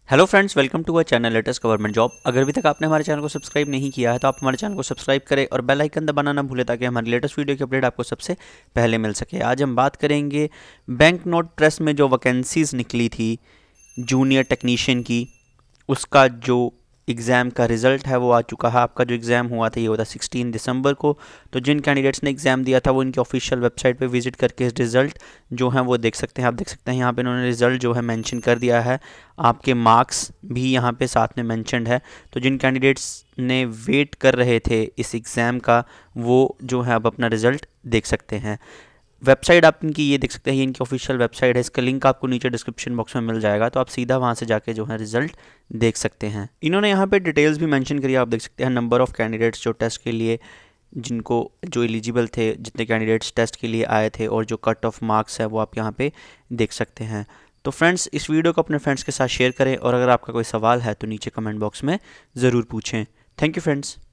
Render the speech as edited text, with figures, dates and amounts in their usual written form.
Hello friends, welcome to our channel latest government job. अगर अभी तक आपने हमारे चैनल को सब्सक्राइब नहीं किया है तो आप हमारे चैनल को सब्सक्राइब करें और बेल आइकन दबाना ना भूलें ताकि हमारी लेटेस्ट वीडियो की अपडेट आपको सबसे पहले मिल सके। आज हम बात करेंगे बैंक नोट प्रेस में जो वैकेंसीज निकली थी जूनियर टेक्नीशियन की, उसका जो एग्ज़ाम का रिज़ल्ट है वो आ चुका है। आपका जो एग्ज़ाम हुआ था ये हुआ था 16 दिसंबर को। तो जिन कैंडिडेट्स ने एग्ज़ाम दिया था वो इनकी ऑफिशियल वेबसाइट पे विजिट करके इस रिज़ल्ट जो है वो देख सकते हैं। आप देख सकते हैं यहाँ पे इन्होंने रिज़ल्ट जो है मेंशन कर दिया है, आपके मार्क्स भी यहाँ पे साथ में मेंशनड है। तो जिन कैंडिडेट्स ने वेट कर रहे थे इस एग्ज़ाम का वो जो है अब अपना रिज़ल्ट देख सकते हैं। वेबसाइट आप इनकी ये देख सकते हैं, ये इनकी ऑफिशियल वेबसाइट है। इसका लिंक आपको नीचे डिस्क्रिप्शन बॉक्स में मिल जाएगा, तो आप सीधा वहाँ से जाके जो है रिजल्ट देख सकते हैं। इन्होंने यहाँ पे डिटेल्स भी मेंशन करी है, आप देख सकते हैं नंबर ऑफ कैंडिडेट्स जो टेस्ट के लिए जिनको जो एलिजिबल थे, जितने कैंडिडेट्स टेस्ट के लिए आए थे और जो कट ऑफ मार्क्स है वो आप यहाँ पे देख सकते हैं। तो फ्रेंड्स, इस वीडियो को अपने फ्रेंड्स के साथ शेयर करें और अगर आपका कोई सवाल है तो नीचे कमेंट बॉक्स में ज़रूर पूछें। Thank you friends.